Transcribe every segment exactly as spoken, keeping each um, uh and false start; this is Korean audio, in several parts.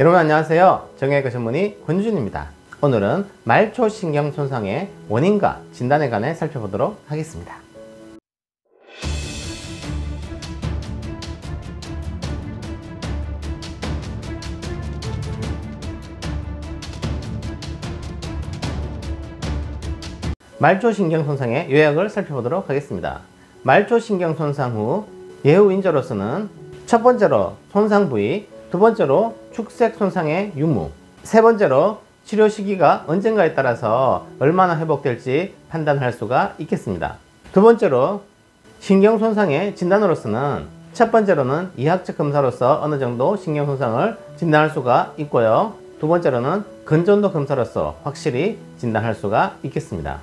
여러분 안녕하세요. 정형외과 전문의 권유준입니다. 오늘은 말초신경 손상의 원인과 진단에 관해 살펴보도록 하겠습니다. 말초신경 손상의 요약을 살펴보도록 하겠습니다. 말초신경 손상 후 예후 인조로서는 첫 번째로 손상 부위, 두 번째로 축색 손상의 유무, 세 번째로 치료 시기가 언젠가에 따라서 얼마나 회복될지 판단할 수가 있겠습니다. 두 번째로 신경 손상의 진단으로서는 첫 번째로는 이학적 검사로서 어느 정도 신경 손상을 진단할 수가 있고요. 두 번째로는 근전도 검사로서 확실히 진단할 수가 있겠습니다.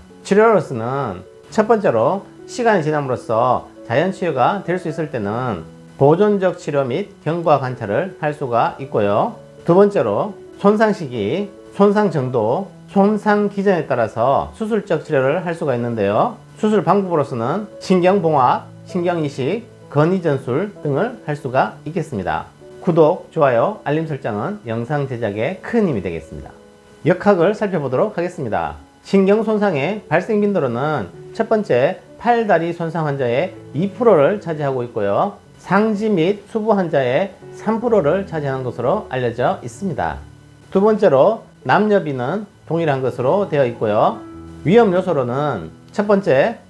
치료로서는 첫 번째로 시간이 지남으로써 자연 치유가 될 수 있을 때는 보존적 치료 및 경과 관찰을 할 수가 있고요. 두 번째로 손상 시기, 손상 정도, 손상 기전에 따라서 수술적 치료를 할 수가 있는데요. 수술 방법으로서는 신경봉합, 신경이식, 건이전술 등을 할 수가 있겠습니다. 구독, 좋아요, 알림 설정은 영상 제작에 큰 힘이 되겠습니다. 역학을 살펴보도록 하겠습니다. 신경 손상의 발생 빈도로는 첫 번째 팔다리 손상 환자의 이 퍼센트를 차지하고 있고요. 상지 및 수부 환자의 삼 퍼센트를 차지하는 것으로 알려져 있습니다. 두 번째로 남녀비는 동일한 것으로 되어 있고요. 위험 요소로는 첫 번째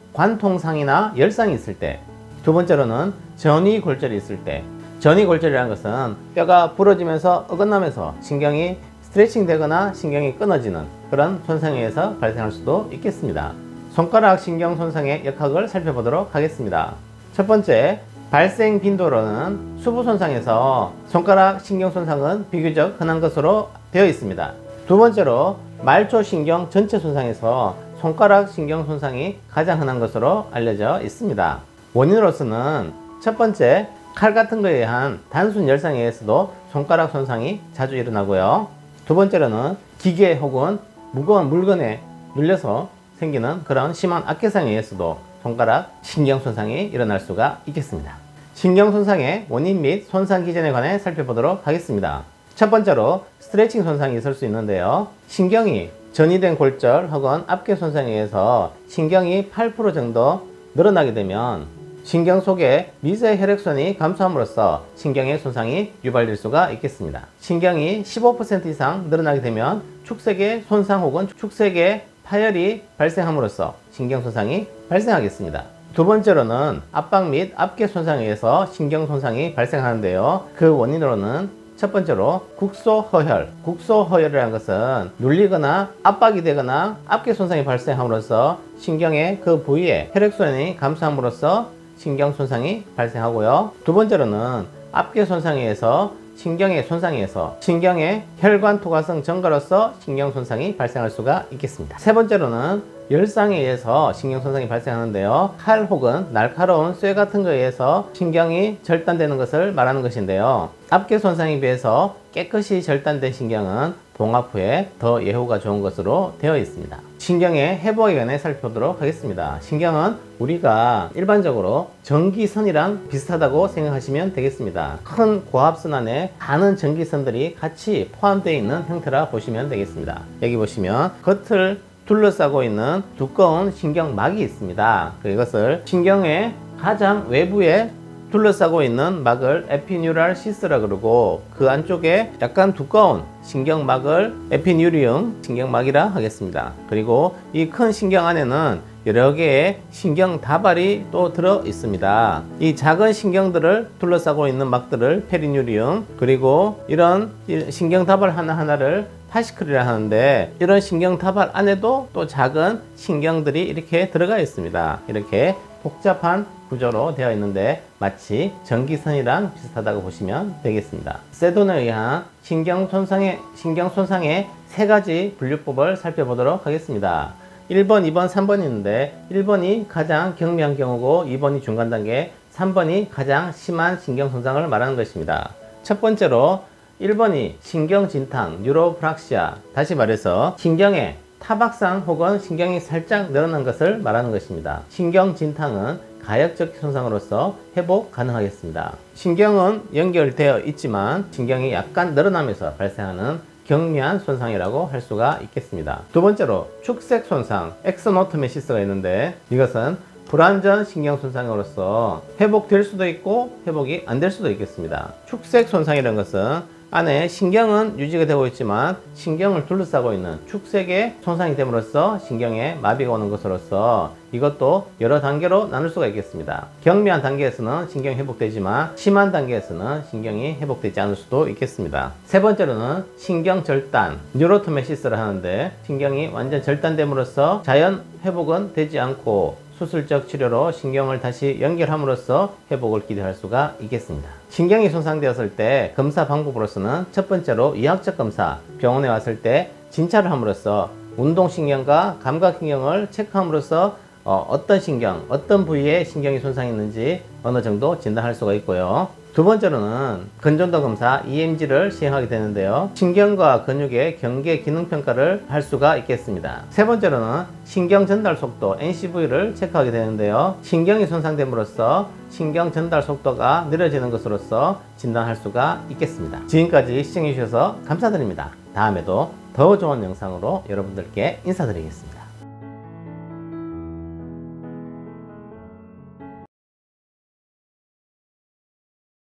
관통상이나 열상이 있을 때, 두 번째로는 전이골절이 있을 때. 전이골절이라는 것은 뼈가 부러지면서 어긋나면서 신경이 스트레칭 되거나 신경이 끊어지는 그런 손상에 의해서 발생할 수도 있겠습니다. 손가락 신경 손상의 역학을 살펴보도록 하겠습니다. 첫 번째 발생 빈도로는 수부 손상에서 손가락 신경 손상은 비교적 흔한 것으로 되어 있습니다. 두 번째로 말초 신경 전체 손상에서 손가락 신경 손상이 가장 흔한 것으로 알려져 있습니다. 원인으로서는 첫 번째 칼 같은 것에 의한 단순 열상에 의해서도 손가락 손상이 자주 일어나고요. 두 번째로는 기계 혹은 무거운 물건에 눌려서 생기는 그런 심한 악계상에 의해서도 손가락 신경 손상이 일어날 수가 있겠습니다. 신경 손상의 원인 및 손상 기전에 관해 살펴보도록 하겠습니다. 첫 번째로 스트레칭 손상이 있을 수 있는데요. 신경이 전이된 골절 혹은 압계 손상에 의해서 신경이 팔 퍼센트 정도 늘어나게 되면 신경 속에 미세 혈액순이 감소함으로써 신경의 손상이 유발될 수가 있겠습니다. 신경이 십오 퍼센트 이상 늘어나게 되면 축색의 손상 혹은 축색의 파열이 발생함으로써 신경 손상이 발생하겠습니다. 두 번째로는 압박 및 압계 손상에 의해서 신경 손상이 발생하는데요. 그 원인으로는 첫 번째로 국소허혈, 국소허혈이라는 것은 눌리거나 압박이 되거나 압계 손상이 발생함으로써 신경의 그 부위에 혈액순이 감소함으로써 신경 손상이 발생하고요. 두 번째로는 압계 손상에 의해서 신경의 손상에 의해서 신경의 혈관 투과성 증가로서 신경 손상이 발생할 수가 있겠습니다. 세 번째로는 열상에 의해서 신경 손상이 발생하는데요. 칼 혹은 날카로운 쇠 같은 것에 의해서 신경이 절단되는 것을 말하는 것인데요. 압계 손상에 비해서 깨끗이 절단된 신경은 봉합 후에 더 예후가 좋은 것으로 되어 있습니다. 신경의 회복에 관해 살펴보도록 하겠습니다. 신경은 우리가 일반적으로 전기선이랑 비슷하다고 생각하시면 되겠습니다. 큰 고압선 안에 많은 전기선들이 같이 포함되어 있는 형태라 보시면 되겠습니다. 여기 보시면 겉을 둘러싸고 있는 두꺼운 신경막이 있습니다. 이것을 신경의 가장 외부에 둘러싸고 있는 막을 에피뉴랄 시스라 그러고, 그 안쪽에 약간 두꺼운 신경막을 에피뉴리움 신경막이라 하겠습니다. 그리고 이 큰 신경 안에는 여러 개의 신경 다발이 또 들어 있습니다. 이 작은 신경들을 둘러싸고 있는 막들을 페리뉴리움, 그리고 이런 신경 다발 하나하나를 파시클이라 하는데, 이런 신경 다발 안에도 또 작은 신경들이 이렇게 들어가 있습니다. 이렇게 복잡한 구조로 되어 있는데 마치 전기선이랑 비슷하다고 보시면 되겠습니다. 세돈에 의한 신경 손상의, 신경 손상의 세 가지 분류법을 살펴보도록 하겠습니다. 일 번, 이 번, 삼 번이 있는데 일 번이 가장 경미한 경우고 이 번이 중간 단계, 삼 번이 가장 심한 신경 손상을 말하는 것입니다. 첫 번째로 일 번이 신경진탕, 뉴로프락시아, 다시 말해서 신경의 타박상 혹은 신경이 살짝 늘어난 것을 말하는 것입니다. 신경진탕은 가역적 손상으로서 회복 가능하겠습니다. 신경은 연결되어 있지만 신경이 약간 늘어나면서 발생하는 경미한 손상이라고 할 수가 있겠습니다. 두 번째로 축색 손상, 엑소노토메시스가 있는데 이것은 불완전 신경 손상으로서 회복될 수도 있고 회복이 안 될 수도 있겠습니다. 축색 손상이라는 것은 안에 신경은 유지가 되고 있지만 신경을 둘러싸고 있는 축색에 손상이 됨으로써 신경에 마비가 오는 것으로서 이것도 여러 단계로 나눌 수가 있겠습니다. 경미한 단계에서는 신경이 회복되지만 심한 단계에서는 신경이 회복되지 않을 수도 있겠습니다. 세 번째로는 신경 절단, 뉴로토메시스를 하는데 신경이 완전 절단됨으로써 자연 회복은 되지 않고 수술적 치료로 신경을 다시 연결함으로써 회복을 기대할 수가 있겠습니다. 신경이 손상되었을 때 검사 방법으로서는 첫 번째로 의학적 검사, 병원에 왔을 때 진찰을 함으로써 운동신경과 감각신경을 체크함으로써 어, 어떤 신경, 어떤 부위에 신경이 손상했는지 어느 정도 진단할 수가 있고요. 두 번째로는 근전도 검사 이엠지를 시행하게 되는데요. 신경과 근육의 경계 기능 평가를 할 수가 있겠습니다. 세 번째로는 신경 전달 속도 엔씨브이를 체크하게 되는데요. 신경이 손상됨으로써 신경 전달 속도가 느려지는 것으로서 진단할 수가 있겠습니다. 지금까지 시청해 주셔서 감사드립니다. 다음에도 더 좋은 영상으로 여러분들께 인사드리겠습니다.